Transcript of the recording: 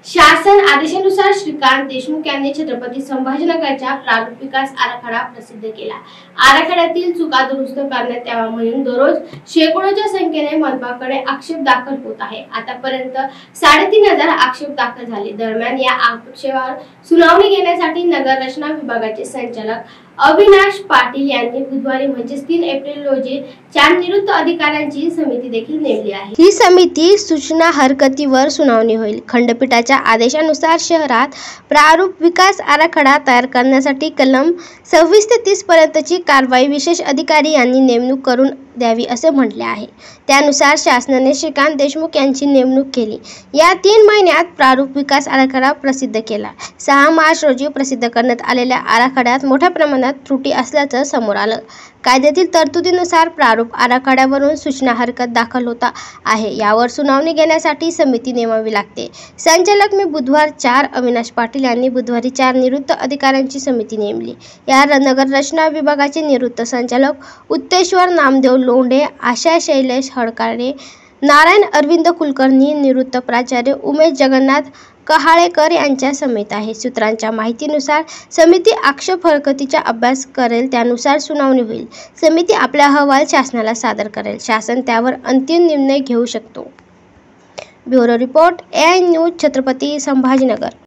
शासन आदेशानुसार श्रीकांत देशमुख यांनी छत्रपती संभाजीनगरच्या प्रारूप विकास आराखडा प्रसिद्ध केला। आराखड्यातील चुका दुरुस्त करण्यात यावा म्हणून दररोज शेकडोच्या संख्येने मनपाकडे आक्षेप दाखल होत आहे। आतापर्यंत 3500 आक्षेप दाखल झाले। दरम्यान या आक्षेपावर सुनावणी घेण्यासाठी नगर रचना विभागाचे संचालक अविनाश पाटील यांनी बुधवारी म्हणजे 3 एप्रिल रोजी 4 निवृत्त अधिकाऱ्यांची समिती देखील नेमली आहे। ही समिती सूचना हरकतीवर सुनावणी होईल। खंडपीठाच्या आदेशानुसार शहरात प्रारूप विकास आराखडा तयार करण्यासाठी कलम 26 ते 30 पर्यंतची कारवाई विशेष अधिकारी यांनी नेमणूक करून द्यावी असे म्हटले आहे। त्यानुसार शासनाने श्रीकांत देशमुख यांची नेमणूक केली। या 3 महिन्यात प्रारूप विकास आराखडा प्रसिद्ध केला। 6 मार्च रोजी प्रसिद्ध करण्यात आलेल्या आराखड्यात मोठ्या प्रमाणात त्रुटी असल्याचं समोर आलं। कायद्यातील तरतुदीनुसार प्रारूप आराखड्यावरून सूचना हरकत दाखल होता आहे। यावर सुनावणी घेण्यासाठी समिती नेमावी लागते। संचालक मी बुधवार 4 अविनाश पाटील यांनी बुधवारी 4 निवृत्त अधिकाऱ्यांची समिती नेमली। या नगर रचना विभागाचे निवृत्त संचालक उत्तेश्वर नामदेव लोंढे, आशा शैलेश हडकारे, नारायण अरविंद कुलकर्णी, निवृत्त प्राचार्य उमेश जगन्नाथ कहाळेकर यांच्या समेत आहे। सूत्रांच्या माहितीनुसार समिती आक्षेप हरकतीचा अभ्यास करेल, त्यानुसार सुनावणी होईल। समिती आपला अहवाल शासनाला सादर करेल। शासन त्यावर अंतिम निर्णय घेऊ शकतो। Bureau report AI news, Chhatrapati Sambhajinagar.